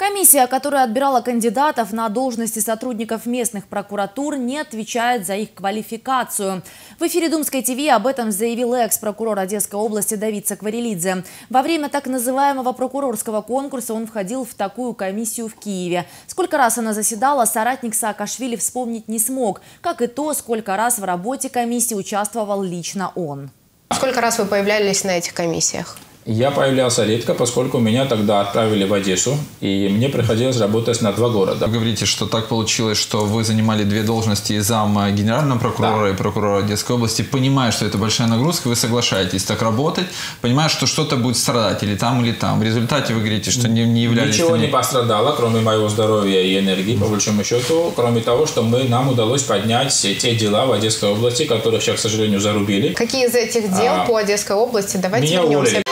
Комиссия, которая отбирала кандидатов на должности сотрудников местных прокуратур, не отвечает за их квалификацию. В эфире Думской ТВ об этом заявил экс-прокурор Одесской области Давид Сакварелидзе. Во время так называемого прокурорского конкурса он входил в такую комиссию в Киеве. Сколько раз она заседала, соратник Саакашвили вспомнить не смог, как и то, сколько раз в работе комиссии участвовал лично он. Сколько раз вы появлялись на этих комиссиях? Я появлялся редко, поскольку меня тогда отправили в Одессу, и мне приходилось работать на 2 города. Вы говорите, что так получилось, что вы занимали 2 должности, и зам генерального прокурора, и прокурора Одесской области, понимая, что это большая нагрузка, вы соглашаетесь так работать, понимая, что что-то будет страдать или там, или там. В результате вы говорите, что не являлись... Ничего не пострадало, кроме моего здоровья и энергии, по большому счету, кроме того, что нам удалось поднять те дела в Одесской области, которых сейчас, к сожалению, зарубили. Какие из этих дел по Одесской области? Давайте меня вернемся. уволили.